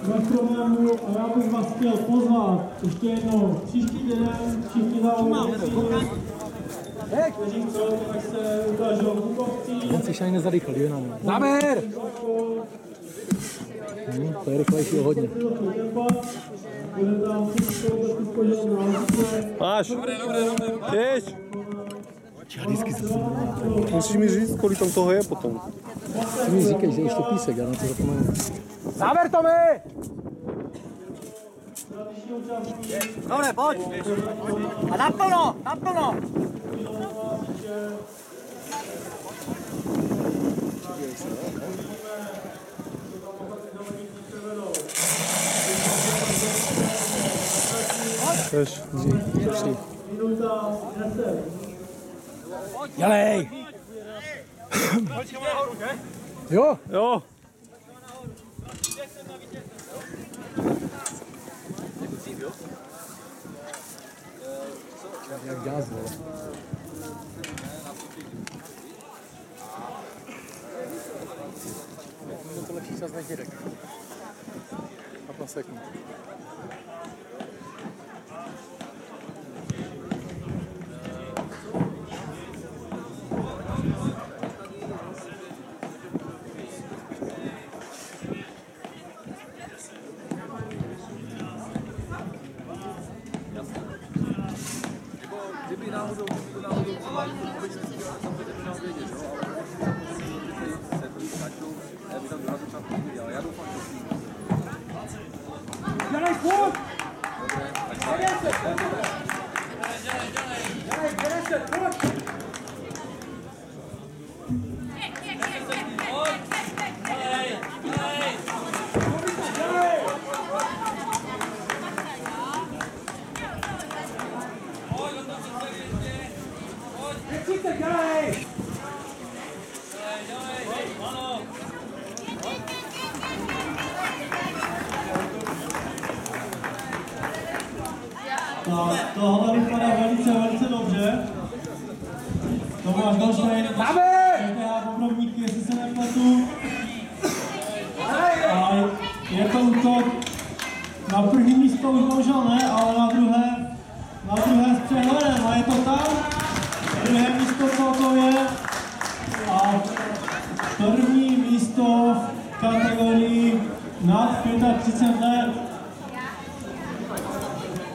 bez problémů a já bych vás chtěl pozvat ještě jednou příští týden, všichni zaujímaví, kteří chcou, tak se ukážou v Bukovcích. On si šaj nezarychl, dívej na mě. Záber! To je rychlejší o hodně. Bude tam všechno spoždět na hlavě. Máš! Jeď! Já vždycky se to Musíš mi říct, kolik tam toho je potom. Ty mi říkej, že ještě písek, já na to zapomenu. Záber, Tomi! Dobre, poď! A naplno, naplno! Jdeš. Jalej! Jo? Jo. Jak gáz, vole. To lepší čas než Dědek. 15 sekund. Kdyby náhodou třeba obecně si dělal, tam budeme nám vědět, jo, ale se to stačilo, já bych tam dorazil třeba půjde, ale já doufám, že si... Dělej, půjď! Dobře, Dělej se, půjď! Tak, tohle vypadá velice dobře. Tomáš Goldstein, PTH Bobrovník, jestli se nepletu. A je to útok na první místo už bohužel ne, ale na druhé s přehledem a je to tam. Druhé místo celkově a první místo v kategorii nad 35 let.